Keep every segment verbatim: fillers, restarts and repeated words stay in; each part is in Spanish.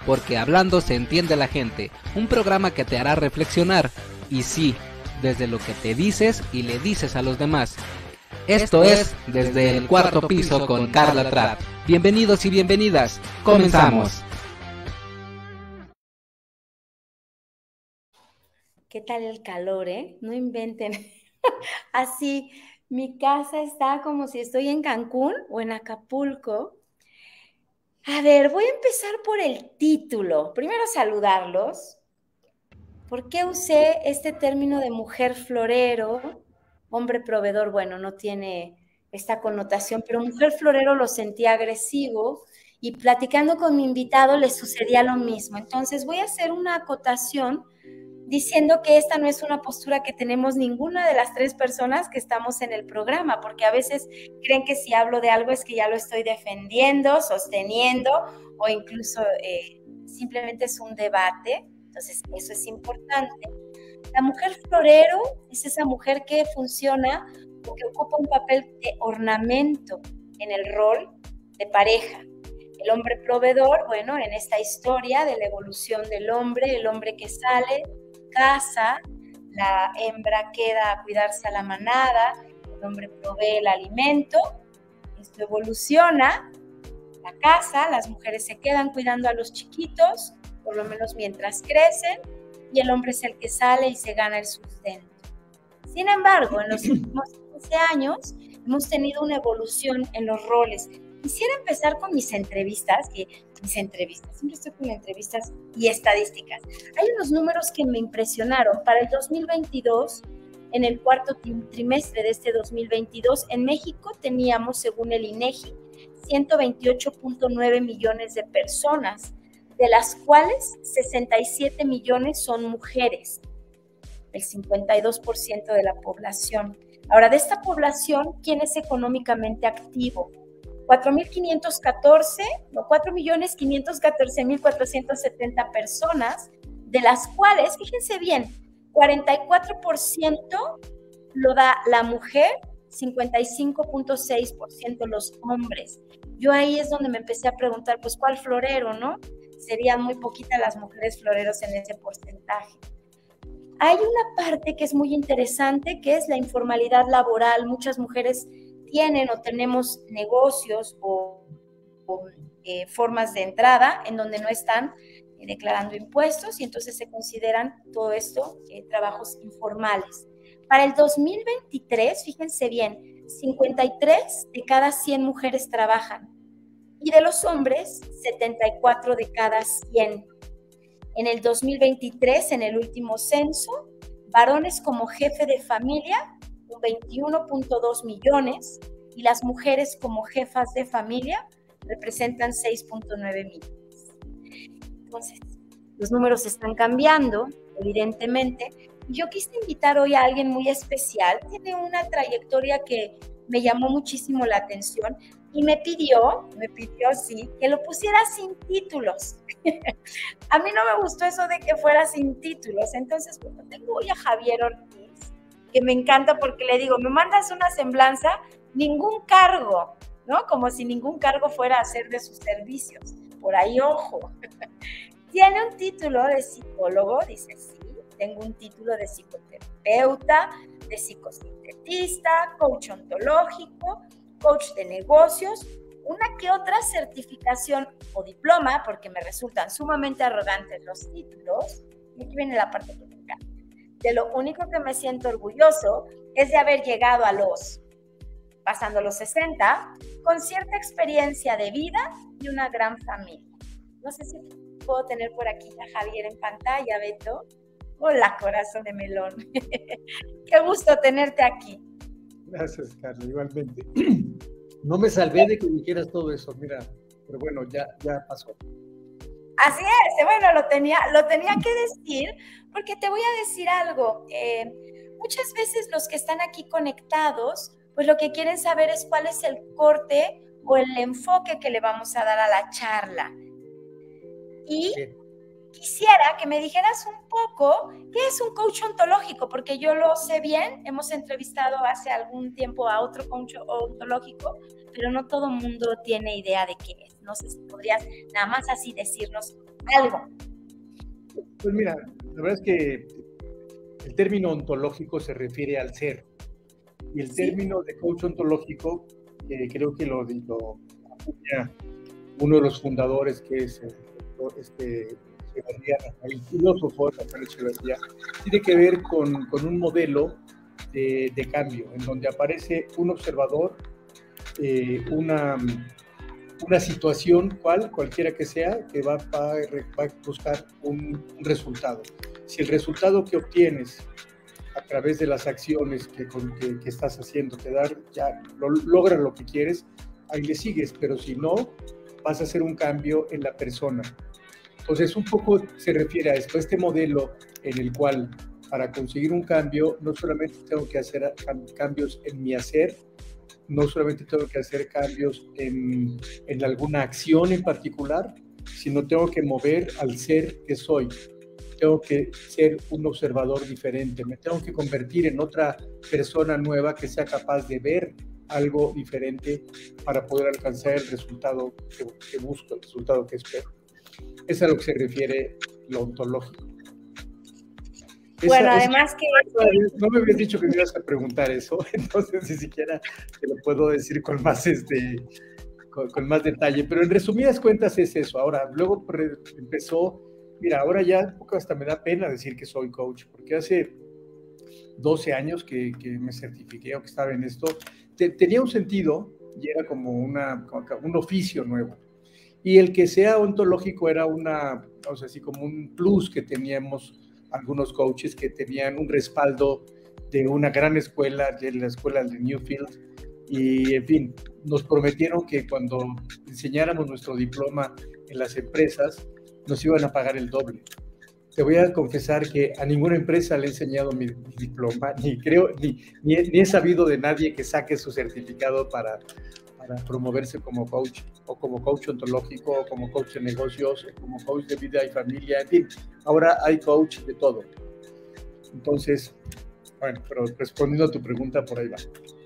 porque hablando se entiende la gente, un programa que te hará reflexionar, y sí, desde lo que te dices y le dices a los demás. Esto es Desde el Cuarto Piso con Carla Trapp. Bienvenidos y bienvenidas, comenzamos. ¿Qué tal el calor, eh? No inventen. Así, mi casa está como si estoy en Cancún o en Acapulco. A ver, voy a empezar por el título. Primero saludarlos. ¿Por qué usé este término de mujer florero? Hombre proveedor, bueno, no tiene esta connotación, pero mujer florero lo sentía agresivo y platicando con mi invitado le sucedía lo mismo. Entonces voy a hacer una acotación diciendo que esta no es una postura que tenemos ninguna de las tres personas que estamos en el programa, porque a veces creen que si hablo de algo es que ya lo estoy defendiendo, sosteniendo, o incluso eh, simplemente es un debate. Entonces, eso es importante. La mujer florero es esa mujer que funciona o que ocupa un papel de ornamento en el rol de pareja. El hombre proveedor, bueno, en esta historia de la evolución del hombre, el hombre que sale, caza, la hembra queda a cuidarse a la manada, el hombre provee el alimento, esto evoluciona, la casa, las mujeres se quedan cuidando a los chiquitos, por lo menos mientras crecen, y el hombre es el que sale y se gana el sustento. Sin embargo, en los últimos quince años hemos tenido una evolución en los roles. Quisiera empezar con mis entrevistas, que mis entrevistas, siempre estoy con entrevistas y estadísticas. Hay unos números que me impresionaron. Para el dos mil veintidós, en el cuarto trimestre de este dos mil veintidós, en México teníamos, según el INEGI, ciento veintiocho punto nueve millones de personas, de las cuales sesenta y siete millones son mujeres, el cincuenta y dos por ciento de la población. Ahora, de esta población, ¿quién es económicamente activo? cuatro mil quinientos catorce, no, cuatro millones quinientos catorce mil cuatrocientos setenta personas, de las cuales, fíjense bien, cuarenta y cuatro por ciento lo da la mujer, cincuenta y cinco punto seis por ciento los hombres. Yo ahí es donde me empecé a preguntar, pues, ¿cuál florero, no? Serían muy poquitas las mujeres floreros en ese porcentaje. Hay una parte que es muy interesante, que es la informalidad laboral. Muchas mujeres tienen o tenemos negocios o, o eh, formas de entrada en donde no están eh, declarando impuestos y entonces se consideran todo esto eh, trabajos informales. Para el dos mil veintitrés, fíjense bien, cincuenta y tres de cada cien mujeres trabajan y de los hombres, setenta y cuatro de cada cien. En el dos mil veintitrés, en el último censo, varones como jefe de familia, con veintiuno punto dos millones, y las mujeres como jefas de familia representan seis punto nueve millones. Entonces, los números están cambiando, evidentemente, y yo quise invitar hoy a alguien muy especial. Tiene una trayectoria que me llamó muchísimo la atención y me pidió, me pidió, sí, que lo pusiera sin títulos. A mí no me gustó eso de que fuera sin títulos, entonces, bueno, tengo hoy a Javier Ortiz, que me encanta porque le digo, me mandas una semblanza, ningún cargo, ¿no? Como si ningún cargo fuera a hacer de sus servicios. Por ahí, ojo. Tiene un título de psicólogo, dice, sí, tengo un título de psicoterapeuta, de psicosintetista, coach ontológico, coach de negocios, una que otra certificación o diploma, porque me resultan sumamente arrogantes los títulos, y aquí viene la parte que me encanta. De lo único que me siento orgulloso es de haber llegado a los, pasando los sesenta, con cierta experiencia de vida y una gran familia. No sé si puedo tener por aquí a Javier en pantalla, Beto. Hola, corazón de melón. Qué gusto tenerte aquí. Gracias, Carla, igualmente. No me salvé de que dijeras todo eso, mira, pero bueno, ya, ya pasó. Así es, bueno, lo tenía, lo tenía que decir, porque te voy a decir algo. Eh, muchas veces los que están aquí conectados, pues lo que quieren saber es cuál es el corte o el enfoque que le vamos a dar a la charla. Y Bien. Quisiera que me dijeras un poco qué es un coach ontológico, porque yo lo sé bien, hemos entrevistado hace algún tiempo a otro coach ontológico, pero no todo el mundo tiene idea de qué es. No sé si podrías nada más así decirnos algo. Pues mira, la verdad es que el término ontológico se refiere al ser. Y el ¿Sí? término de coach ontológico, eh, creo que lo, lo acuña uno de los fundadores, que es este, el filósofo Rafael Echeverría, tiene que ver con, con un modelo de, de cambio, en donde aparece un observador, eh, una, una situación, cual, cualquiera que sea, que va, va, va a buscar un, un resultado. Si el resultado que obtienes a través de las acciones que, que, que estás haciendo te da, ya lo, logras lo que quieres, ahí le sigues, pero si no, vas a hacer un cambio en la persona. Entonces, un poco se refiere a esto, a este modelo en el cual para conseguir un cambio no solamente tengo que hacer cambios en mi hacer, no solamente tengo que hacer cambios en, en alguna acción en particular, sino tengo que mover al ser que soy. Tengo que ser un observador diferente, me tengo que convertir en otra persona nueva que sea capaz de ver algo diferente para poder alcanzar el resultado que, que busco, el resultado que espero. Es a lo que se refiere lo ontológico. Bueno, esa, además esa, que... No me habías dicho que me ibas a preguntar eso, entonces ni siquiera te lo puedo decir con más, este, con, con más detalle, pero en resumidas cuentas es eso. Ahora, luego empezó, mira, ahora ya un poco hasta me da pena decir que soy coach, porque hace doce años que, que me certifiqué o que estaba en esto, te, tenía un sentido y era como una, un oficio nuevo. Y el que sea ontológico era una, o sea, así como un plus que teníamos algunos coaches que tenían un respaldo de una gran escuela, de la escuela de Newfield, y en fin, nos prometieron que cuando enseñáramos nuestro diploma en las empresas, nos iban a pagar el doble. Te voy a confesar que a ninguna empresa le he enseñado mi, mi diploma, ni creo, ni, ni, ni he sabido de nadie que saque su certificado para, para promoverse como coach, o como coach ontológico, o como coach de negocios, o como coach de vida y familia, en fin, ahora hay coach de todo. Entonces, bueno, pero respondiendo a tu pregunta, por ahí va.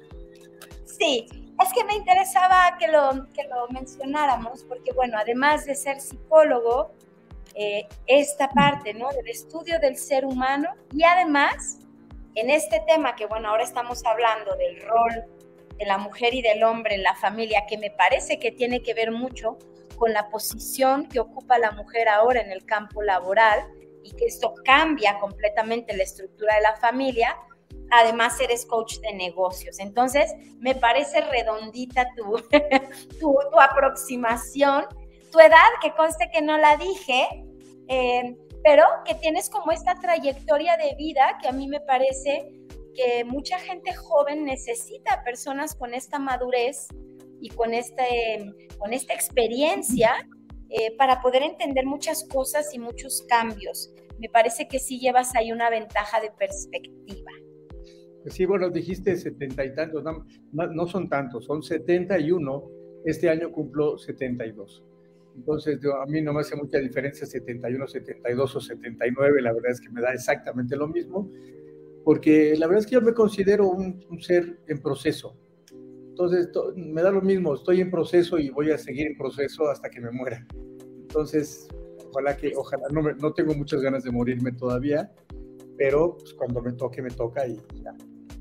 Sí, es que me interesaba que lo, que lo mencionáramos, porque bueno, además de ser psicólogo, eh, esta parte, ¿no?, del estudio del ser humano, y además, en este tema que bueno, ahora estamos hablando del rol de la mujer y del hombre en la familia, que me parece que tiene que ver mucho con la posición que ocupa la mujer ahora en el campo laboral, y que esto cambia completamente la estructura de la familia. Además eres coach de negocios, entonces me parece redondita tu, tu, tu aproximación, tu edad, que conste que no la dije, eh, pero que tienes como esta trayectoria de vida que a mí me parece que mucha gente joven necesita, personas con esta madurez y con, este, con esta experiencia eh, para poder entender muchas cosas y muchos cambios. Me parece que sí llevas ahí una ventaja de perspectiva. Pues sí, bueno, dijiste setenta y tantos, no, no son tantos, son setenta y uno, este año cumplo setenta y dos. Entonces, yo, a mí no me hace mucha diferencia setenta y uno, setenta y dos o setenta y nueve, la verdad es que me da exactamente lo mismo, porque la verdad es que yo me considero un, un ser en proceso. Entonces, to, me da lo mismo, estoy en proceso y voy a seguir en proceso hasta que me muera. Entonces, ojalá que, ojalá, no, me, no tengo muchas ganas de morirme todavía, pero pues, cuando me toque, me toca y ya.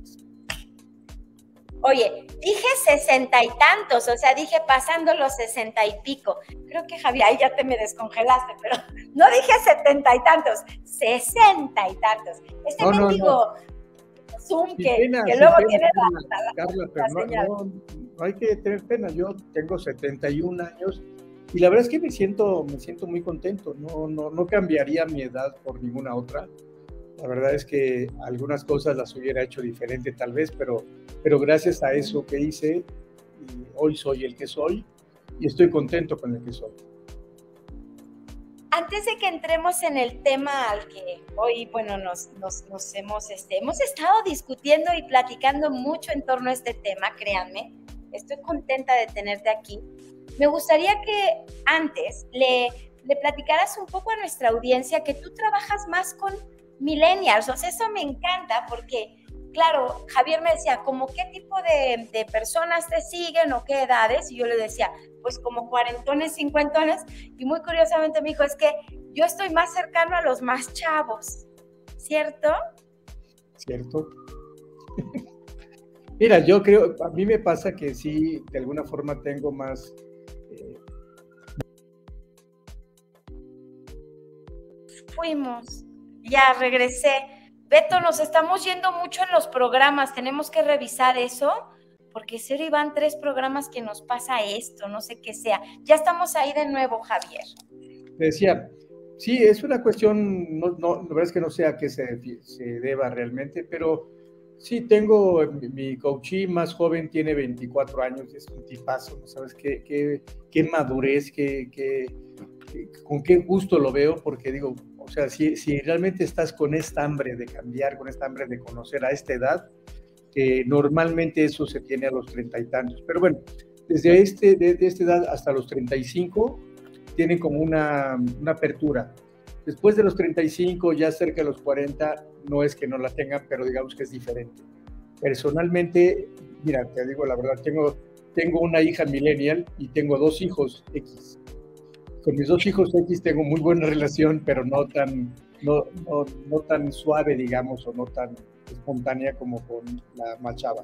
Oye, dije sesenta y tantos, o sea, dije pasando los sesenta y pico. Creo que, Javier, ahí ya te me descongelaste, pero no dije setenta y tantos, sesenta y tantos. Este no, mendigo no, no. Zoom sí, que, pena, que sí, luego pena, tiene pena, la, la, Carla, la pero señal. No, no, no hay que tener pena. Yo tengo setenta y un años y la verdad es que me siento, me siento muy contento. No, no, no cambiaría mi edad por ninguna otra. La verdad es que algunas cosas las hubiera hecho diferente tal vez, pero, pero gracias a eso que hice, hoy soy el que soy y estoy contento con el que soy. Antes de que entremos en el tema al que hoy, bueno, nos, nos, nos hemos, este, hemos estado discutiendo y platicando mucho en torno a este tema, créanme, estoy contenta de tenerte aquí. Me gustaría que antes le, le platicaras un poco a nuestra audiencia que tú trabajas más con millennials, o sea, eso me encanta porque claro, Javier me decía, ¿cómo qué tipo de, de personas te siguen o qué edades? Y yo le decía, pues como cuarentones, cincuentones, y muy curiosamente me dijo, es que yo estoy más cercano a los más chavos, ¿cierto? ¿Cierto? Mira, yo creo, a mí me pasa que sí, de alguna forma tengo más... Eh... Fuimos, ya regresé. Beto, nos estamos yendo mucho en los programas, tenemos que revisar eso, porque en serio van tres programas que nos pasa esto, no sé qué sea. Ya estamos ahí de nuevo, Javier. Te decía, sí, es una cuestión, no, no, la verdad es que no sé a qué se, se deba realmente, pero sí tengo, mi, mi coachee más joven tiene veinticuatro años, es un tipazo, ¿no sabes qué, qué, qué madurez, qué, qué, qué, con qué gusto lo veo, porque digo, o sea, si, si realmente estás con esta hambre de cambiar, con esta hambre de conocer a esta edad, que normalmente eso se tiene a los treinta y tantos, pero bueno, desde este, desde esta edad hasta los treinta y cinco tienen como una, una apertura. Después de los treinta y cinco, ya cerca de los cuarenta, no es que no la tengan, pero digamos que es diferente. Personalmente, mira, te digo la verdad, tengo, tengo una hija millennial y tengo dos hijos X. Con mis dos hijos X tengo muy buena relación, pero no tan, no, no, no tan suave, digamos, o no tan espontánea como con la más chava.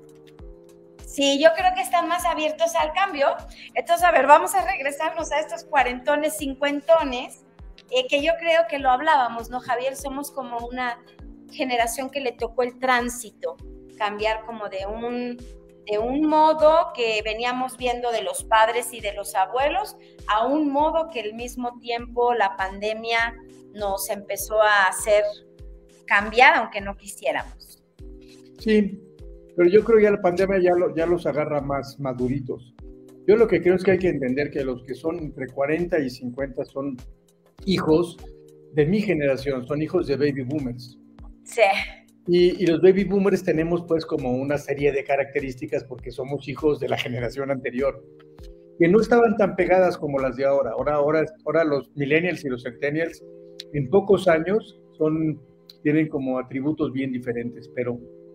Sí, yo creo que están más abiertos al cambio. Entonces, a ver, vamos a regresarnos a estos cuarentones, cincuentones, eh, que yo creo que lo hablábamos, ¿no, Javier? Somos como una generación que le tocó el tránsito, cambiar como de un, de un modo que veníamos viendo de los padres y de los abuelos a un modo que al mismo tiempo la pandemia nos empezó a hacer cambiar, aunque no quisiéramos. Sí, pero yo creo que ya la pandemia ya, lo, ya los agarra más maduritos. Yo lo que creo es que hay que entender que los que son entre cuarenta y cincuenta son hijos de mi generación, son hijos de baby boomers. Sí. Y, y los baby boomers tenemos pues como una serie de características porque somos hijos de la generación anterior, que no estaban tan pegadas como las de ahora. Ahora, ahora, ahora los millennials y los centennials en pocos años son, tienen como atributos bien diferentes, pero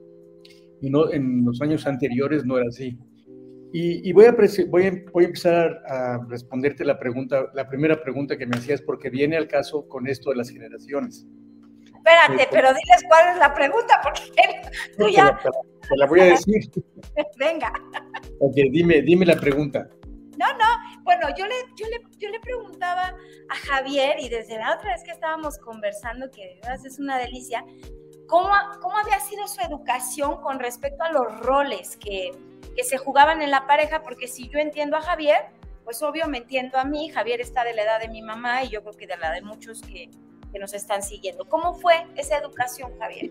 y no, en los años anteriores no era así. Y, y voy, a voy, a, voy a empezar a responderte la pregunta, la primera pregunta que me hacías, porque viene al caso con esto de las generaciones. Espérate, eh, pero diles cuál es la pregunta, porque tú ya... Te la, te la voy a decir. Venga. Ok, dime, dime la pregunta. No, no, bueno, yo le, yo, le, yo le preguntaba a Javier, y desde la otra vez que estábamos conversando, que de verdad es una delicia, ¿cómo, cómo había sido su educación con respecto a los roles que, que se jugaban en la pareja? Porque si yo entiendo a Javier, pues obvio me entiendo a mí. Javier está de la edad de mi mamá y yo creo que de la de muchos que, que nos están siguiendo. ¿Cómo fue esa educación, Javier?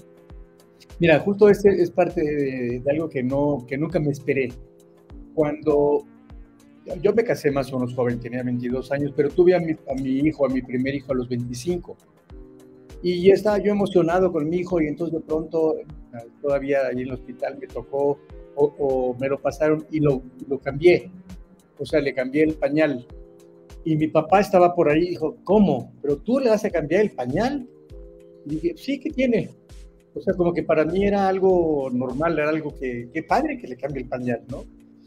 Mira, justo este es parte de, de algo que, no, que nunca me esperé. Cuando yo me casé más o menos joven, tenía veintidós años, pero tuve a mi, a mi hijo, a mi primer hijo a los veinticinco. Y ya estaba yo emocionado con mi hijo y entonces de pronto, todavía ahí en el hospital me tocó o, o me lo pasaron y lo, lo cambié. O sea, le cambié el pañal. Y mi papá estaba por ahí y dijo, ¿cómo? ¿Pero tú le vas a cambiar el pañal? Y dije, sí, ¿qué tiene? O sea, como que para mí era algo normal, era algo que, qué padre que le cambie el pañal, ¿no?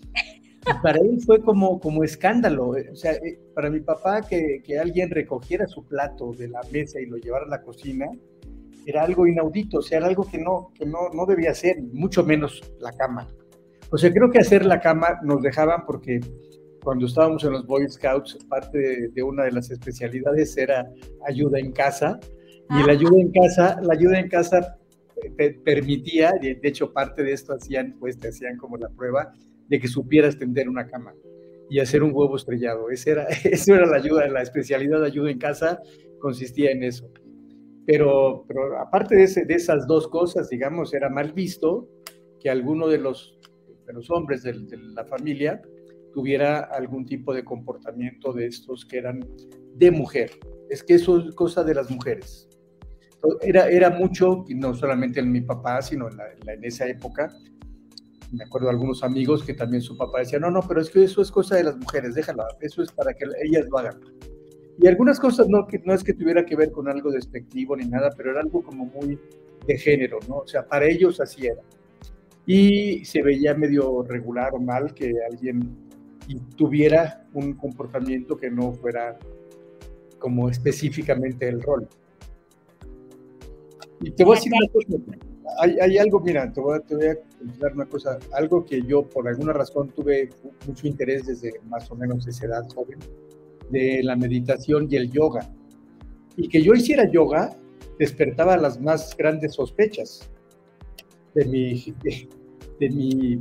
Y para él fue como, como escándalo. O sea, para mi papá que, que alguien recogiera su plato de la mesa y lo llevara a la cocina, era algo inaudito, o sea, era algo que no, que no, no debía hacer, mucho menos la cama. O sea, creo que hacer la cama nos dejaban porque cuando estábamos en los Boy Scouts, parte de, de una de las especialidades era ayuda en casa, y la ayuda en casa, la ayuda en casa permitía, de hecho parte de esto hacían, pues te hacían como la prueba de que supieras tender una cama y hacer un huevo estrellado. Esa era, eso era la ayuda, la especialidad de ayuda en casa consistía en eso. Pero, pero aparte de, ese, de esas dos cosas, digamos, era mal visto que alguno de los, de los hombres de, de la familia tuviera algún tipo de comportamiento de estos que eran de mujer. Es que eso es cosa de las mujeres. Era, era mucho, no solamente en mi papá, sino en, la, en, la, en esa época. Me acuerdo de algunos amigos que también su papá decía, no, no, pero es que eso es cosa de las mujeres, déjala, eso es para que ellas lo hagan. Y algunas cosas no, que, no es que tuviera que ver con algo despectivo ni nada, pero era algo como muy, de género, ¿no? O sea, para ellos así era. Y se veía medio regular o mal que alguien tuviera un comportamiento que no fuera como específicamente el rol. Y te voy a decir una cosa, hay, hay algo, mira, te voy, a, te voy a contar una cosa, algo que yo por alguna razón tuve mucho interés desde más o menos esa edad joven, de la meditación y el yoga. Y que yo hiciera yoga despertaba las más grandes sospechas de mi, de, de mi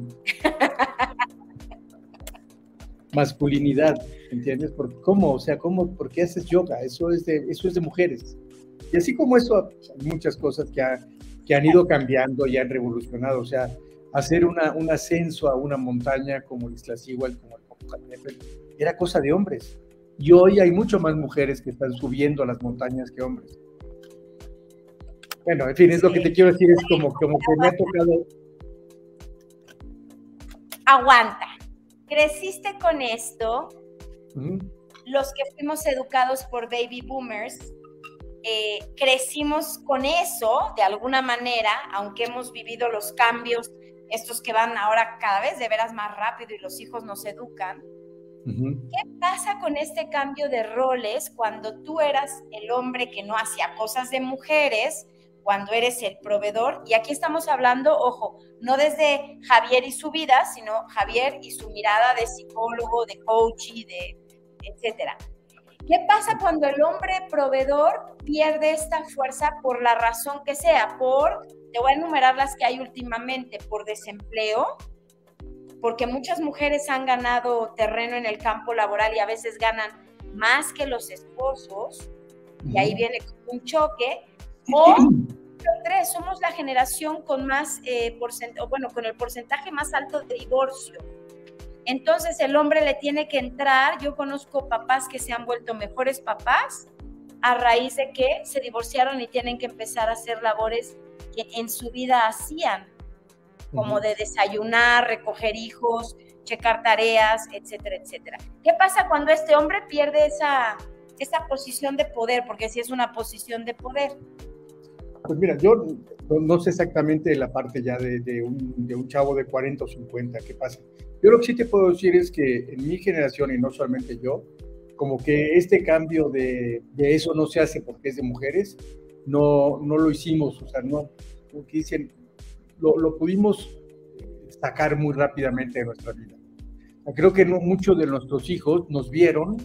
masculinidad, ¿entiendes? Porque, ¿cómo? O sea, ¿cómo? ¿Por qué haces yoga? Eso es de, eso es de mujeres. Y así como eso, hay muchas cosas que, ha, que han ido cambiando y han revolucionado. O sea, hacer una, un ascenso a una montaña como el Iztaccíhuatl, como el Popocatépetl, era cosa de hombres. Y hoy hay mucho más mujeres que están subiendo a las montañas que hombres. Bueno, en fin, es sí. Lo que te quiero decir, es como, como que me ha tocado... Aguanta. Creciste con esto. Uh-huh. Los que fuimos educados por baby boomers, eh, crecimos con eso, de alguna manera, aunque hemos vivido los cambios, estos que van ahora cada vez de veras más rápido y los hijos nos educan. Uh-huh. ¿Qué pasa con este cambio de roles cuando tú eras el hombre que no hacía cosas de mujeres, cuando eres el proveedor? Y aquí estamos hablando, ojo, no desde Javier y su vida, sino Javier y su mirada de psicólogo, de coach y de etcétera. ¿Qué pasa cuando el hombre proveedor pierde esta fuerza por la razón que sea? Por, te voy a enumerar las que hay últimamente, por desempleo, porque muchas mujeres han ganado terreno en el campo laboral y a veces ganan más que los esposos, y ahí viene un choque, o tres, somos la generación con más eh, porcentaje, bueno, con el porcentaje más alto de divorcio. Entonces el hombre le tiene que entrar. Yo conozco papás que se han vuelto mejores papás a raíz de que se divorciaron y tienen que empezar a hacer labores que en su vida hacían, como de desayunar, recoger hijos, checar tareas, etcétera, etcétera. ¿Qué pasa cuando este hombre pierde esa, esa posición de poder? Porque sí es una posición de poder. Pues mira, yo no, no sé exactamente la parte ya de, de, un, de un chavo de cuarenta o cincuenta, ¿qué pasa? Yo lo que sí te puedo decir es que en mi generación, y no solamente yo, como que este cambio de, de eso no se hace porque es de mujeres, no, no lo hicimos, o sea, no, como que dicen, lo, lo pudimos sacar muy rápidamente de nuestra vida. Creo que no, muchos de nuestros hijos nos vieron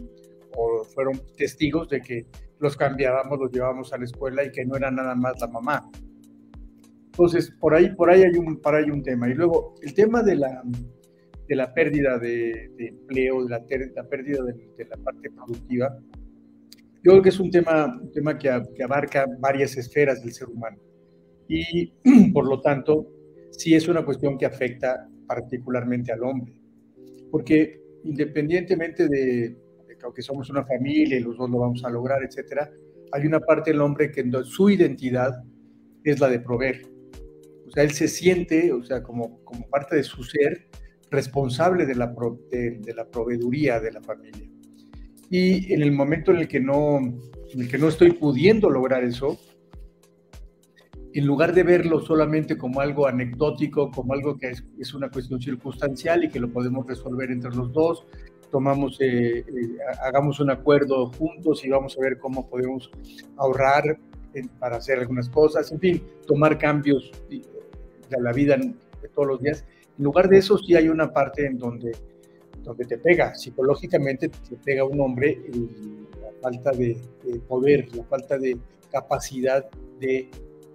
o fueron testigos de que los cambiábamos, los llevábamos a la escuela y que no era nada más la mamá. Entonces, por ahí, por ahí, hay, un, por ahí hay un tema. Y luego, el tema de la, de la pérdida de, de empleo, de la, ter, la pérdida de, de la parte productiva, yo creo que es un tema, un tema que, que abarca varias esferas del ser humano. Y, por lo tanto, sí es una cuestión que afecta particularmente al hombre. Porque independientemente de, de que aunque somos una familia y los dos lo vamos a lograr, etcétera, hay una parte del hombre que su identidad es la de proveer. O sea, él se siente, o sea, como, como parte de su ser, responsable de la, pro, de, de la proveeduría de la familia. Y en el momento en el que no, en el que no estoy pudiendo lograr eso, en lugar de verlo solamente como algo anecdótico, como algo que es, es una cuestión circunstancial y que lo podemos resolver entre los dos, tomamos, eh, eh, hagamos un acuerdo juntos y vamos a ver cómo podemos ahorrar en, para hacer algunas cosas, en fin, tomar cambios de, de la vida de todos los días. En lugar de eso, sí hay una parte en donde, donde te pega, psicológicamente te pega un hombre y la falta de, de poder, la falta de capacidad de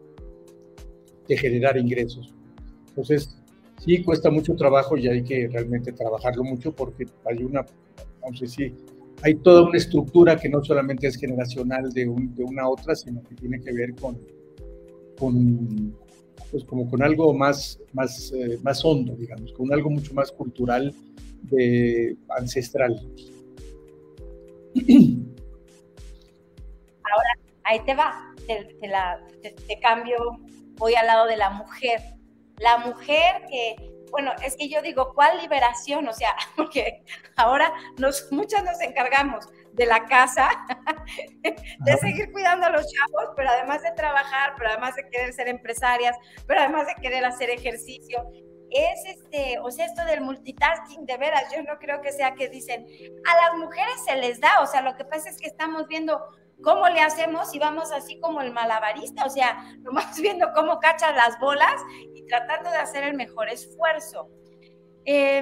de generar ingresos. Entonces, sí cuesta mucho trabajo y hay que realmente trabajarlo mucho porque hay una, vamos a decir, hay toda una estructura que no solamente es generacional de, un, de una a otra, sino que tiene que ver con, con pues como con algo más, más, eh, más hondo, digamos, con algo mucho más cultural, de, ancestral. Ahora, ahí te va, te, te, la, te, te cambio. Voy al lado de la mujer. La mujer que, bueno, es que yo digo, ¿cuál liberación? O sea, porque ahora nos, muchas nos encargamos de la casa, de seguir cuidando a los chavos, pero además de trabajar, pero además de querer ser empresarias, pero además de querer hacer ejercicio. Es este, o sea, esto del multitasking, de veras, yo no creo que sea que dicen, a las mujeres se les da, o sea, lo que pasa es que estamos viendo cómo le hacemos y vamos así como el malabarista, o sea, nomás viendo cómo cachan las bolas y tratando de hacer el mejor esfuerzo. Eh,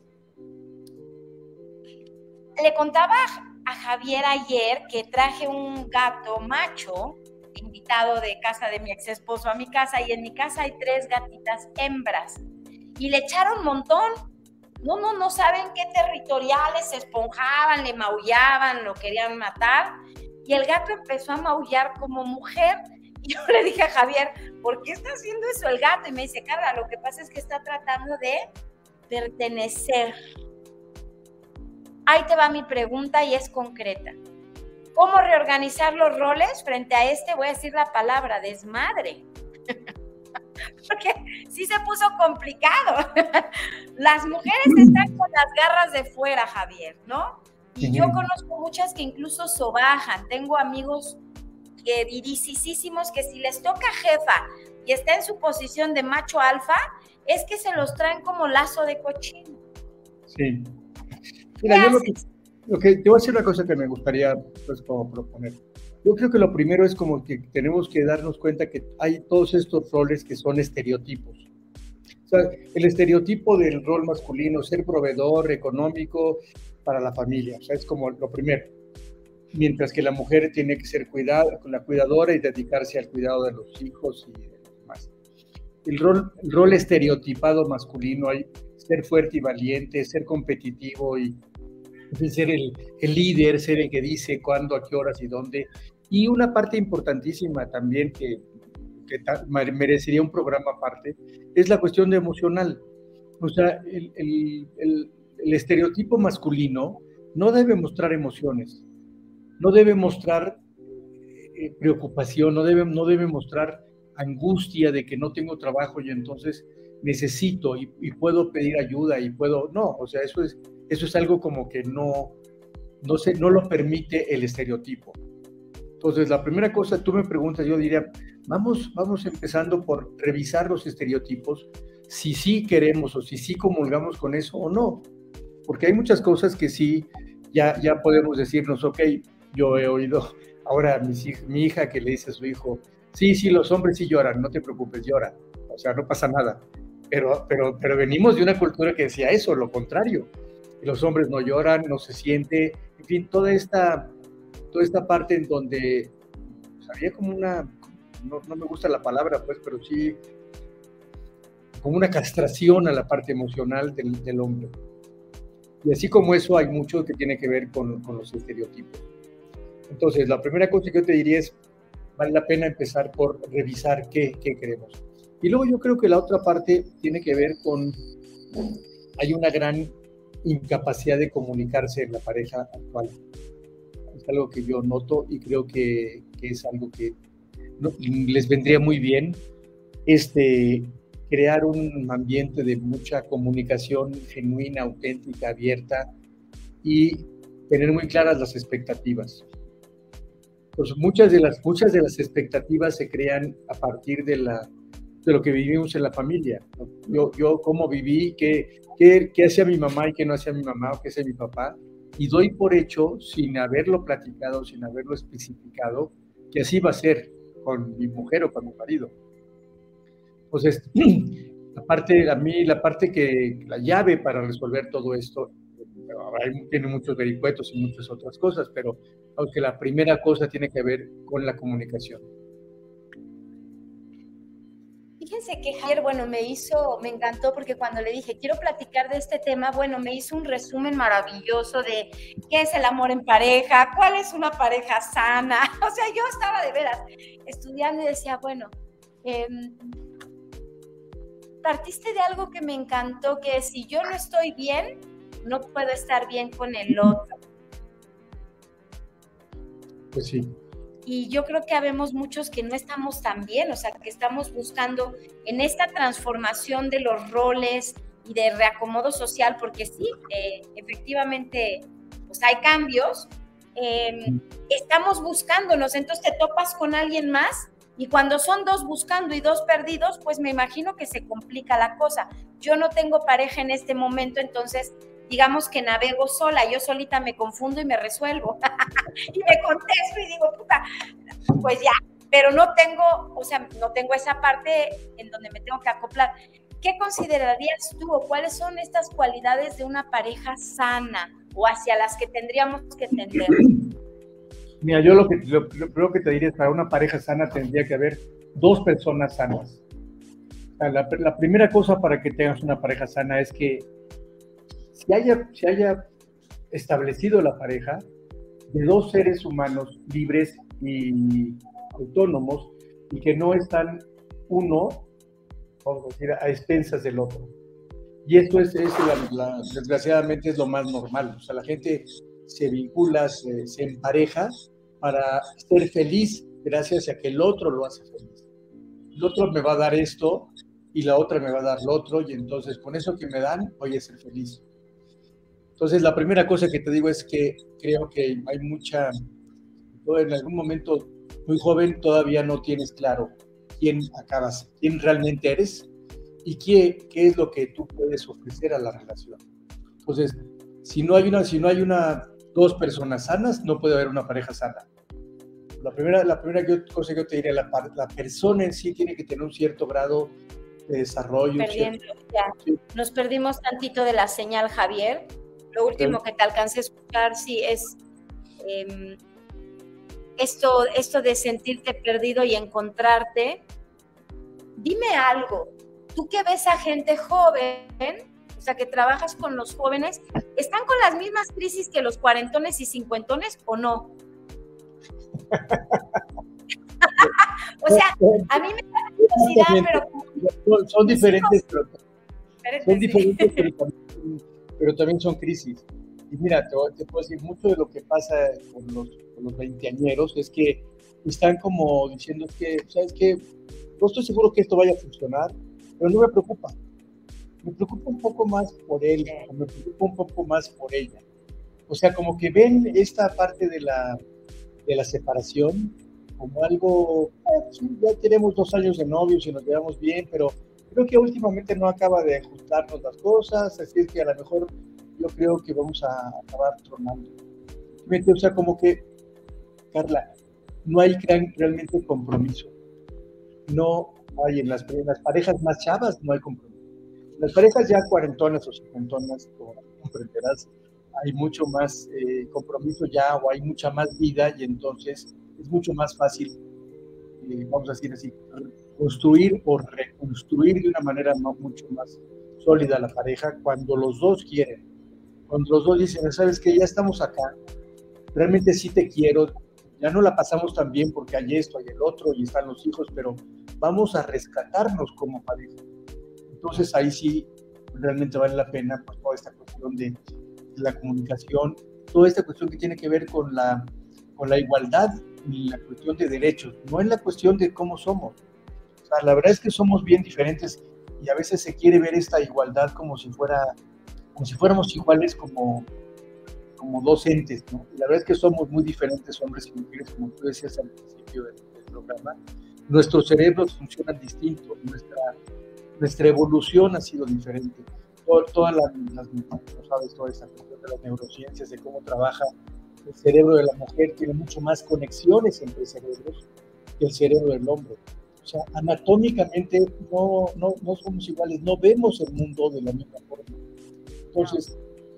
le contaba a Javier ayer que traje un gato macho invitado de casa de mi ex esposo a mi casa, y en mi casa hay tres gatitas hembras y le echaron un montón. No, no, no saben qué territoriales, se esponjaban, le maullaban, lo querían matar, y el gato empezó a maullar como mujer. Y yo le dije a Javier, ¿por qué está haciendo eso el gato? Y me dice, Carla, lo que pasa es que está tratando de pertenecer. Ahí te va mi pregunta y es concreta. ¿Cómo reorganizar los roles frente a este, voy a decir la palabra, desmadre? Porque sí se puso complicado. Las mujeres están con las garras de fuera, Javier, ¿no? Y yo conozco muchas que incluso sobajan. Tengo amigos que diricísimos que si les toca jefa y está en su posición de macho alfa, es que se los traen como lazo de cochino. Sí. Mira, yo lo que, lo que, te voy a decir una cosa que me gustaría pues, como proponer. Yo creo que lo primero es como que tenemos que darnos cuenta que hay todos estos roles que son estereotipos. O sea, el estereotipo del rol masculino, ser proveedor económico para la familia, o sea, es como lo primero. Mientras que la mujer tiene que ser cuidada, la cuidadora y dedicarse al cuidado de los hijos y de los demás. El rol, el rol estereotipado masculino, hay ser fuerte y valiente, ser competitivo y ser el, el líder, ser el que dice cuándo, a qué horas y dónde. Y una parte importantísima también que, que ta, merecería un programa aparte es la cuestión de emocional. O sea, el, el, el, el estereotipo masculino no debe mostrar emociones, no debe mostrar eh, preocupación, no debe, no debe mostrar angustia de que no tengo trabajo y entonces necesito y, y puedo pedir ayuda y puedo, no, o sea, eso es, eso es algo como que no, no, se, no lo permite el estereotipo. Entonces, la primera cosa, tú me preguntas, yo diría, vamos, vamos empezando por revisar los estereotipos, si sí queremos o si sí comulgamos con eso o no, porque hay muchas cosas que sí, ya, ya podemos decirnos, ok, yo he oído ahora a mis, mi hija que le dice a su hijo, sí, sí, los hombres sí lloran, no te preocupes, llora, o sea, no pasa nada. Pero, pero, pero venimos de una cultura que decía eso, lo contrario. Los hombres no lloran, no se siente, en fin, toda esta, toda esta parte en donde pues, había como una, no, no me gusta la palabra, pues, pero sí, como una castración a la parte emocional del, del hombre. Y así como eso hay mucho que tiene que ver con, con los estereotipos. Entonces, la primera cosa que yo te diría es, vale la pena empezar por revisar qué, qué queremos. Y luego yo creo que la otra parte tiene que ver con, hay una gran incapacidad de comunicarse en la pareja actual. Es algo que yo noto y creo que, que es algo que no, les vendría muy bien, este, crear un ambiente de mucha comunicación genuina, auténtica, abierta y tener muy claras las expectativas. Pues muchas de las, muchas de las expectativas se crean a partir de la de lo que vivimos en la familia. Yo, yo cómo viví, qué, qué, qué hacía mi mamá y qué no hacía mi mamá o qué hacía mi papá, y doy por hecho, sin haberlo platicado, sin haberlo especificado, que así va a ser con mi mujer o con mi marido. Entonces, la parte, a mí, la parte que, la llave para resolver todo esto, hay, tiene muchos vericuetos y muchas otras cosas, pero aunque la primera cosa tiene que ver con la comunicación. Fíjense que Javier, bueno, me hizo, me encantó porque cuando le dije, quiero platicar de este tema, bueno, me hizo un resumen maravilloso de qué es el amor en pareja, cuál es una pareja sana. O sea, yo estaba de veras estudiando y decía, bueno, eh, partiste de algo que me encantó, que si yo no estoy bien, no puedo estar bien con el otro. Pues sí. Y yo creo que habemos muchos que no estamos tan bien, o sea, que estamos buscando en esta transformación de los roles y de reacomodo social, porque sí, eh, efectivamente, pues hay cambios, eh, estamos buscándonos, entonces te topas con alguien más y cuando son dos buscando y dos perdidos, pues me imagino que se complica la cosa. Yo no tengo pareja en este momento, entonces digamos que navego sola, yo solita me confundo y me resuelvo y me contesto y digo, puta, pues ya, pero no tengo, o sea, no tengo esa parte en donde me tengo que acoplar. ¿Qué considerarías tú o cuáles son estas cualidades de una pareja sana o hacia las que tendríamos que tender? Mira, yo lo que lo, lo primero que te diría es para una pareja sana tendría que haber dos personas sanas. O sea, la, la primera cosa para que tengas una pareja sana es que si haya, si haya establecido la pareja de dos seres humanos libres y autónomos y que no están uno, vamos a decir, a expensas del otro. Y esto es, es la, la, desgraciadamente es lo más normal. O sea, la gente se vincula, se, se empareja para ser feliz gracias a que el otro lo hace feliz. El otro me va a dar esto y la otra me va a dar lo otro y entonces con eso que me dan voy a ser feliz. Entonces la primera cosa que te digo es que creo que hay mucha, en algún momento muy joven todavía no tienes claro quién acabas, quién realmente eres y qué, qué es lo que tú puedes ofrecer a la relación. Entonces, si no hay una, si no hay una, dos personas sanas, no puede haber una pareja sana. La primera, la primera cosa que yo te diría, la, la persona en sí tiene que tener un cierto grado de desarrollo. Perdiendo, cierto, ya. sí. Nos perdimos tantito de la señal, Javier. Lo último sí. que te alcancé a escuchar, sí, es eh, esto, esto de sentirte perdido y encontrarte. Dime algo, tú que ves a gente joven, o sea, que trabajas con los jóvenes, ¿están con las mismas crisis que los cuarentones y cincuentones o no? O sea, a mí me da curiosidad, pero... Son, son diferentes, pero, son diferentes pero, también, pero también son crisis. Y mira, te, te puedo decir, mucho de lo que pasa con los, con los veinteañeros es que están como diciendo que, ¿sabes qué? No estoy seguro que esto vaya a funcionar, pero no me preocupa. Me preocupa un poco más por él, o me preocupa un poco más por ella. O sea, como que ven esta parte de la, de la separación como algo, eh, sí, ya tenemos dos años de novios y nos llevamos bien, pero creo que últimamente no acaba de ajustarnos las cosas, así es que a lo mejor yo creo que vamos a acabar tronando. O sea, como que, Carla, no hay realmente compromiso. No hay en las, en las parejas más chavas, no hay compromiso. En las parejas ya cuarentonas o cincuentonas, como comprenderás, hay mucho más eh, compromiso ya o hay mucha más vida y entonces es mucho más fácil, eh, vamos a decir así, construir o reconstruir de una manera no, mucho más sólida la pareja cuando los dos quieren. Cuando los dos dicen, ¿sabes qué? Ya estamos acá, realmente sí te quiero, ya no la pasamos tan bien porque hay esto, hay el otro y están los hijos, pero vamos a rescatarnos como pareja. Entonces ahí sí realmente vale la pena pues, toda esta cuestión de, de la comunicación, toda esta cuestión que tiene que ver con la, con la igualdad y la cuestión de derechos, no en la cuestión de cómo somos. O sea, la verdad es que somos bien diferentes y a veces se quiere ver esta igualdad como si fuera, como si fuéramos iguales como, como dos entes, ¿no? Y la verdad es que somos muy diferentes hombres y mujeres, como tú decías al principio del, del programa. Nuestros cerebros funcionan distinto, nuestra, nuestra evolución ha sido diferente. Todo, todas las, las, no sabes, toda esta cuestión de las neurociencias, de cómo trabaja el cerebro de la mujer, tiene mucho más conexiones entre cerebros que el cerebro del hombre. O sea, anatómicamente no, no, no somos iguales, no vemos el mundo de la misma forma. Entonces,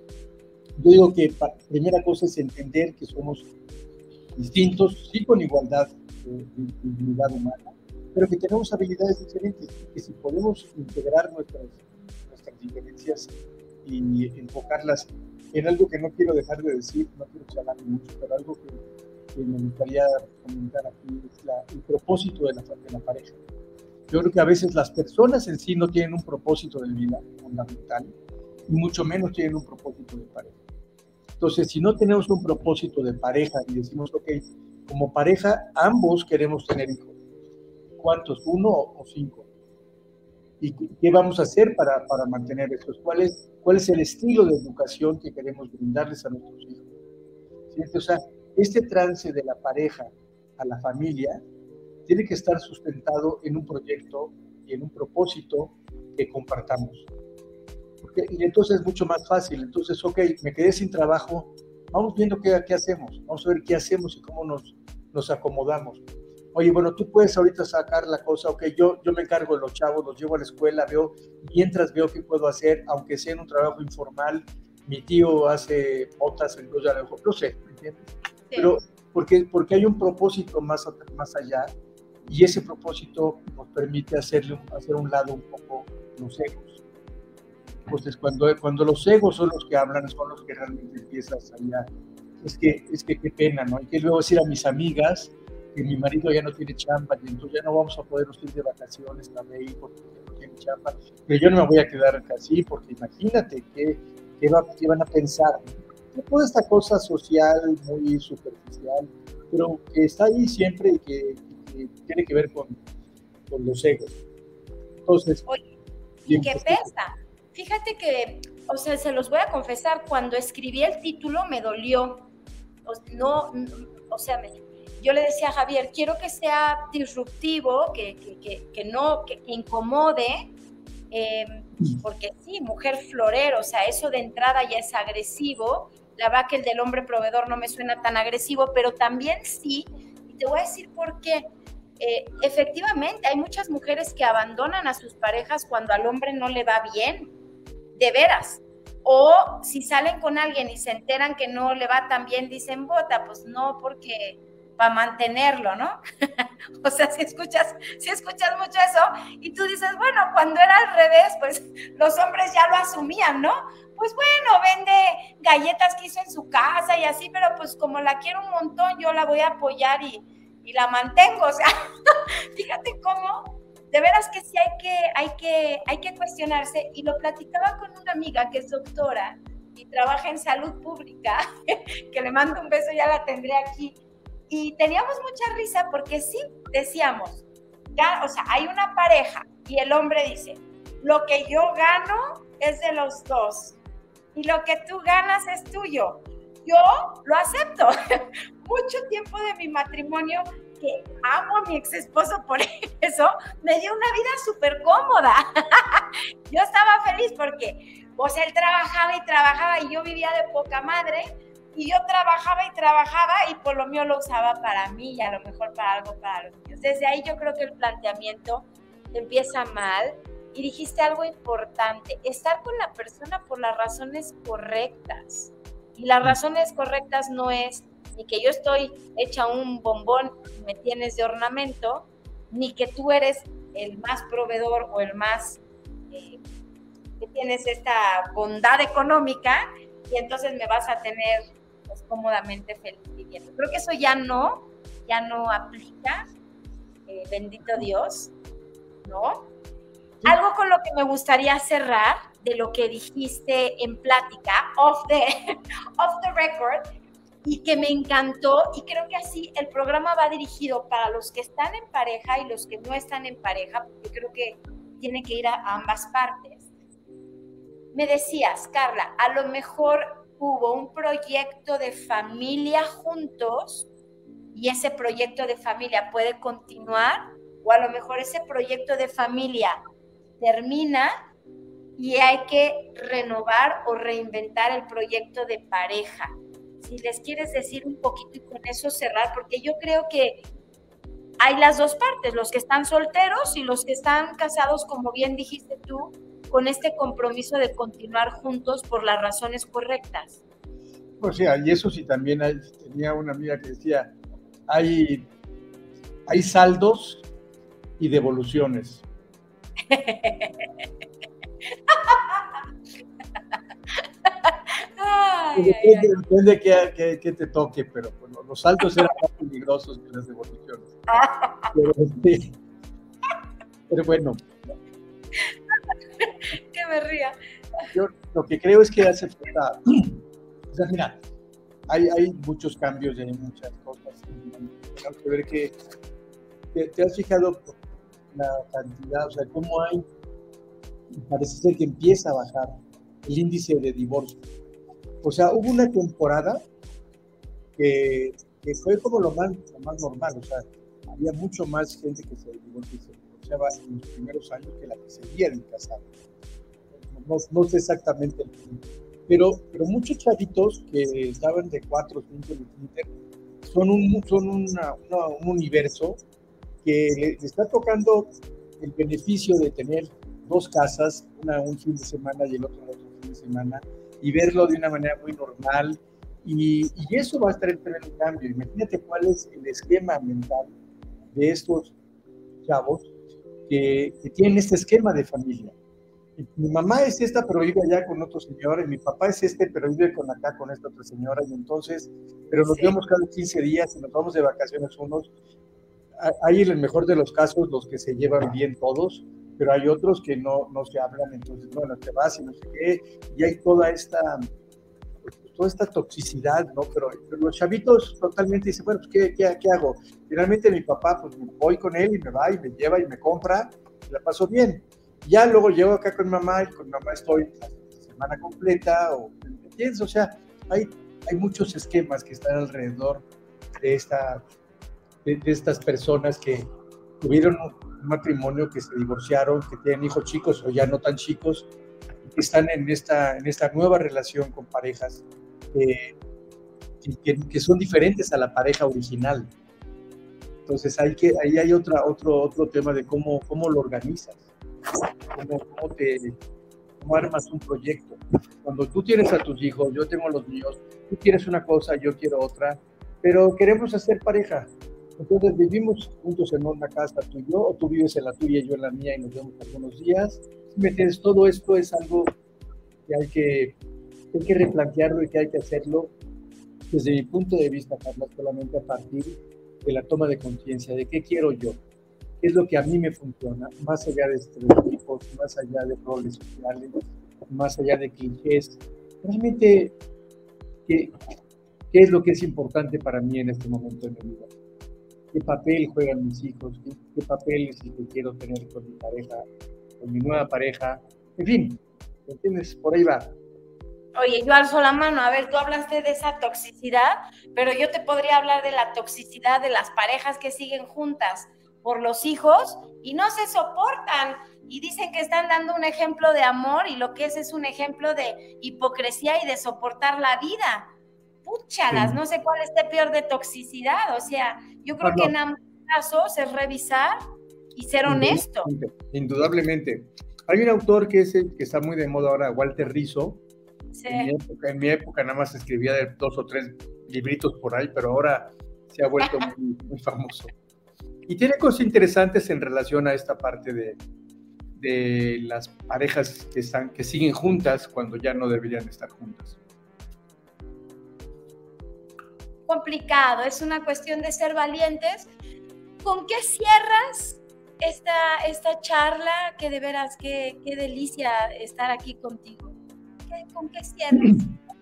yo digo que la primera cosa es entender que somos distintos, sí con igualdad de, de dignidad humana, pero que tenemos habilidades diferentes y que si podemos integrar nuestras, nuestras diferencias y enfocarlas en algo que no quiero dejar de decir, no quiero charlar mucho, pero algo que, que me gustaría comentar aquí es la, el propósito de la, de la pareja. Yo creo que a veces las personas en sí no tienen un propósito de vida fundamental y mucho menos tienen un propósito de pareja. Entonces, si no tenemos un propósito de pareja y decimos, ok, como pareja ambos queremos tener hijos, ¿cuántos? ¿Uno o cinco? ¿Y qué vamos a hacer para, para mantener estos? ¿Cuál es, ¿Cuál es el estilo de educación que queremos brindarles a nuestros hijos? ¿Sí? O sea, este trance de la pareja a la familia tiene que estar sustentado en un proyecto y en un propósito que compartamos. Porque, y entonces es mucho más fácil. Entonces, ok, me quedé sin trabajo, vamos viendo qué, qué hacemos, vamos a ver qué hacemos y cómo nos, nos acomodamos. Oye, bueno, tú puedes ahorita sacar la cosa, ok, yo, yo me encargo de los chavos, los llevo a la escuela, veo, mientras veo qué puedo hacer, aunque sea en un trabajo informal, mi tío hace botas, entonces a lo mejor, no sé, ¿me entiendes? Sí. Pero porque, porque hay un propósito más, más allá, y ese propósito nos permite hacerle, hacer a un lado un poco los egos. Entonces, cuando, cuando los egos son los que hablan, son los que realmente empiezas allá, es que, es que qué pena, ¿no? Y que luego decir a mis amigas que mi marido ya no tiene chamba, y entonces ya no vamos a poder ir de vacaciones también porque no tiene chamba, pero yo no me voy a quedar así, porque imagínate qué, qué, va, qué van a pensar. Toda esta cosa social muy superficial, pero que está ahí siempre y que, que tiene que ver con, con los egos. Entonces, oye, y qué pesa. Fíjate que, o sea, se los voy a confesar, cuando escribí el título me dolió. O, no, o sea, me, yo le decía a Javier, quiero que sea disruptivo, que, que, que, que no, que, que incomode, eh, porque sí, mujer florero, o sea, eso de entrada ya es agresivo. La verdad que el del hombre proveedor no me suena tan agresivo, pero también sí, y te voy a decir por qué. Eh, efectivamente, hay muchas mujeres que abandonan a sus parejas cuando al hombre no le va bien, de veras. O si salen con alguien y se enteran que no le va tan bien, dicen, bota, pues no, porque para mantenerlo, ¿no? O sea, si escuchas, si escuchas mucho eso y tú dices, bueno, cuando era al revés, pues los hombres ya lo asumían, ¿no? Pues bueno, vende galletas que hizo en su casa y así, pero pues como la quiero un montón, yo la voy a apoyar y, y la mantengo. O sea, fíjate cómo, de veras que sí hay que, hay que, hay que cuestionarse. Y lo platicaba con una amiga que es doctora y trabaja en salud pública, que le mando un beso, ya la tendré aquí. Y teníamos mucha risa porque sí, decíamos, ya, o sea, hay una pareja y el hombre dice, lo que yo gano es de los dos y lo que tú ganas es tuyo. Yo lo acepto. Mucho tiempo de mi matrimonio, que amo a mi ex esposo por eso, me dio una vida súper cómoda. Yo estaba feliz porque, pues, él trabajaba y trabajaba y yo vivía de poca madre. Y yo trabajaba y trabajaba y por lo mío lo usaba para mí y a lo mejor para algo para los niños. Desde ahí yo creo que el planteamiento empieza mal. Y dijiste algo importante, estar con la persona por las razones correctas. Y las razones correctas no es ni que yo estoy hecha un bombón y me tienes de ornamento, ni que tú eres el más proveedor o el más eh, que tienes esta bondad económica y entonces me vas a tener pues, cómodamente feliz viviendo. Creo que eso ya no, ya no aplica, eh, bendito Dios, ¿no? Algo con lo que me gustaría cerrar de lo que dijiste en plática, off the, off the record, y que me encantó, y creo que así el programa va dirigido para los que están en pareja y los que no están en pareja, porque creo que tiene que ir a ambas partes. Me decías, Carla, a lo mejor hubo un proyecto de familia juntos y ese proyecto de familia puede continuar, o a lo mejor ese proyecto de familia termina y hay que renovar o reinventar el proyecto de pareja. Si les quieres decir un poquito y con eso cerrar, porque yo creo que hay las dos partes, los que están solteros y los que están casados, como bien dijiste tú, con este compromiso de continuar juntos por las razones correctas. O sea, y eso sí también hay, tenía una amiga que decía, hay, hay saldos y devoluciones. Ay, depende, ay, depende de qué, qué, qué te toque, pero bueno, los saltos eran más peligrosos que las devoluciones. Pero, sí. Pero bueno. Que me ría. Yo lo que creo es que hace falta. O sea, mira, hay, hay muchos cambios y hay muchas cosas. Tenemos que ver que te, te has fijado la cantidad, o sea, cómo hay, parece ser que empieza a bajar el índice de divorcio. O sea, hubo una temporada que que fue como lo más, lo más normal, o sea, había mucho más gente que se divorciaba en los primeros años que la que seguía de casar. No, no sé exactamente el punto, pero, pero muchos chavitos que estaban de cuatro o cinco en el Twitter son, un, son una, una, un universo que le, le está tocando el beneficio de tener dos casas, una un fin de semana y el otro otro fin de semana, y verlo de una manera muy normal, y, y eso va a estar en pleno cambio. Imagínate cuál es el esquema mental de estos chavos que, que tienen este esquema de familia. Mi mamá es esta, pero vive allá con otro señor, y mi papá es este, pero vive con acá con esta otra señora, y entonces, pero nos sí. vemos cada quince días y nos vamos de vacaciones unos. Hay en el mejor de los casos los que se llevan bien todos, pero hay otros que no, no se hablan, entonces, bueno, te vas y no sé qué, y hay toda esta, toda esta toxicidad, ¿no? Pero, pero los chavitos totalmente dicen, bueno, pues, ¿qué, qué, ¿qué hago? Finalmente mi papá, pues, voy con él y me va y me lleva y me compra, y la paso bien. Ya luego llego acá con mamá y con mamá estoy la semana completa, o, ¿entiendes? O sea, hay, hay muchos esquemas que están alrededor de, esta, de, de estas personas que tuvieron un matrimonio, que se divorciaron, que tienen hijos chicos o ya no tan chicos, que están en esta, en esta nueva relación con parejas eh, que, que son diferentes a la pareja original. Entonces hay que, ahí hay otra, otro, otro tema de cómo, cómo lo organizas. Cómo, cómo, te, cómo armas un proyecto. Cuando tú tienes a tus hijos, yo tengo a los míos, tú quieres una cosa, yo quiero otra, pero queremos hacer pareja. Entonces vivimos juntos en una casa, tú y yo, o tú vives en la tuya y yo en la mía y nos vemos algunos días. ¿Me entiendes? Todo esto es algo que hay que, que hay que replantearlo y que hay que hacerlo desde mi punto de vista, Carla, solamente a partir de la toma de conciencia de qué quiero yo. ¿Qué es lo que a mí me funciona? Más allá de estereotipos, más allá de roles sociales, más allá de clichés. Realmente, ¿qué, qué es lo que es importante para mí en este momento de mi vida? ¿Qué papel juegan mis hijos? ¿Qué, qué papel es el que quiero tener con mi pareja, con mi nueva pareja? En fin, ¿entiendes? Por ahí va. Oye, yo alzo la mano. A ver, tú hablaste de esa toxicidad, pero yo te podría hablar de la toxicidad de las parejas que siguen juntas por los hijos y no se soportan y dicen que están dando un ejemplo de amor y lo que es es un ejemplo de hipocresía y de soportar la vida. Púchalas, sí. No sé cuál esté peor de toxicidad, o sea, yo creo ah, no. que en ambos casos es revisar y ser honesto. Indudablemente. Hay un autor que es el que está muy de moda ahora, Walter Rizzo. Sí. En mi época, en mi época nada más escribía de dos o tres libritos por ahí, pero ahora se ha vuelto muy, muy famoso. Y tiene cosas interesantes en relación a esta parte de, de las parejas que, están, que siguen juntas cuando ya no deberían estar juntas. Complicado, es una cuestión de ser valientes. ¿Con qué cierras esta, esta charla? Que de veras, qué, qué delicia estar aquí contigo. ¿Qué, ¿Con qué cierras?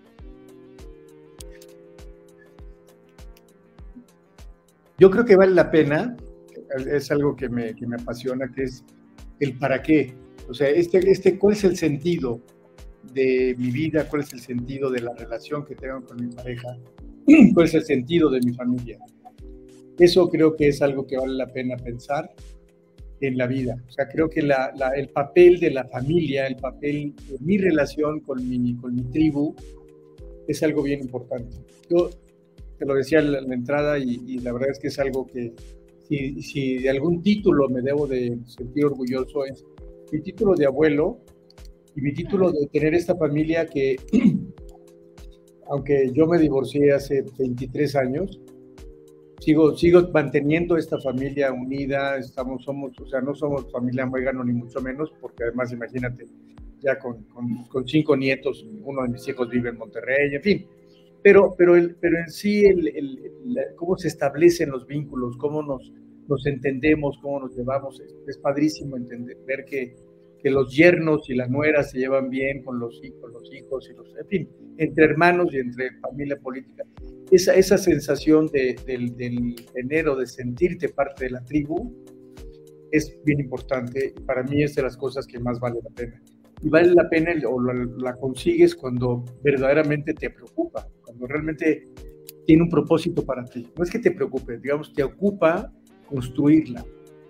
Yo creo que vale la pena. Es algo que me, que me apasiona, que es el para qué. O sea, este, este, ¿cuál es el sentido de mi vida? ¿Cuál es el sentido de la relación que tengo con mi pareja? ¿Cuál es el sentido de mi familia? Eso creo que es algo que vale la pena pensar en la vida. O sea, creo que la, la, el papel de la familia, el papel de mi relación con mi, con mi tribu, es algo bien importante. Yo te lo decía en la, la entrada y, y la verdad es que es algo que Si, si de algún título me debo de sentir orgulloso, es mi título de abuelo y mi título de tener esta familia que, aunque yo me divorcié hace veintitrés años, sigo, sigo manteniendo esta familia unida. Estamos, somos, o sea, no somos familia muégano ni mucho menos, porque además, imagínate, ya con, con, con cinco nietos, uno de mis hijos vive en Monterrey, en fin. Pero, pero, el, pero en sí, el, el, el, cómo se establecen los vínculos, cómo nos, nos entendemos, cómo nos llevamos, es, es padrísimo entender, ver que, que los yernos y las nueras se llevan bien con los, con los hijos, y los, en fin, entre hermanos y entre familia política. Esa, esa sensación de, del, del tener o de sentirte parte de la tribu es bien importante. Para mí es de las cosas que más vale la pena. Y vale la pena o la, la consigues cuando verdaderamente te preocupa, cuando realmente tiene un propósito para ti. No es que te preocupe, digamos, te ocupa construirla.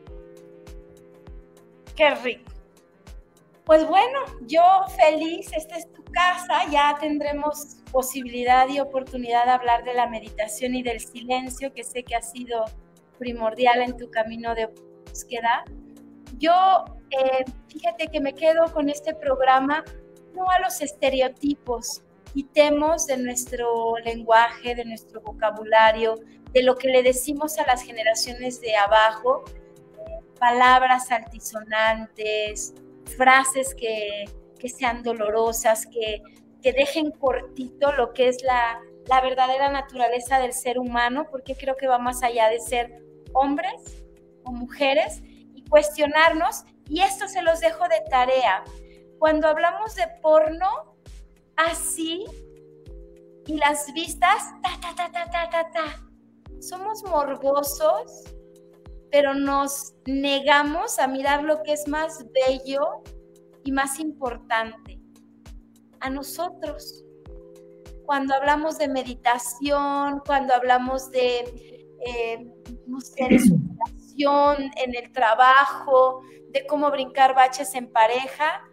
Qué rico. Pues bueno, yo feliz, esta es tu casa, ya tendremos posibilidad y oportunidad de hablar de la meditación y del silencio, que sé que ha sido primordial en tu camino de búsqueda. Yo, eh, fíjate que me quedo con este programa, no a los estereotipos, quitemos de nuestro lenguaje, de nuestro vocabulario, de lo que le decimos a las generaciones de abajo, palabras altisonantes, frases que, que sean dolorosas, que, que dejen cortito lo que es la, la verdadera naturaleza del ser humano, porque creo que va más allá de ser hombres o mujeres, y cuestionarnos, y esto se los dejo de tarea. Cuando hablamos de porno, así, y las vistas, ta, ta, ta, ta, ta, ta, ta, somos morbosos, pero nos negamos a mirar lo que es más bello y más importante, a nosotros. Cuando hablamos de meditación, cuando hablamos de, eh, no sé, de superación en el trabajo, de cómo brincar baches en pareja,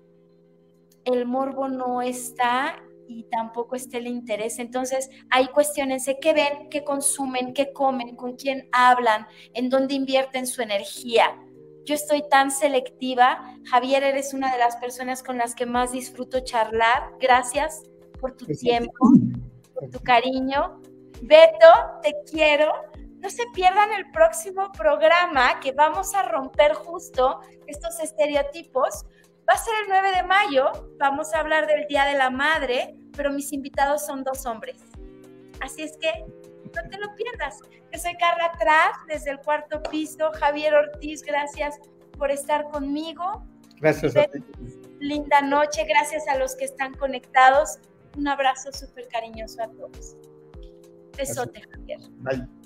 el morbo no está y tampoco está el interés. Entonces, ahí cuestiónense qué ven, qué consumen, qué comen, con quién hablan, en dónde invierten su energía. Yo estoy tan selectiva. Javier, eres una de las personas con las que más disfruto charlar. Gracias por tu tiempo, por tu cariño. Beto, te quiero. No se pierdan el próximo programa, que vamos a romper justo estos estereotipos. Va a ser el nueve de mayo, vamos a hablar del Día de la Madre, pero mis invitados son dos hombres. Así es que no te lo pierdas. Yo soy Carla Trapp, desde el cuarto piso. Javier Ortiz, gracias por estar conmigo. Gracias a ti. Linda noche, gracias a los que están conectados. Un abrazo súper cariñoso a todos. Besote, Javier. Bye.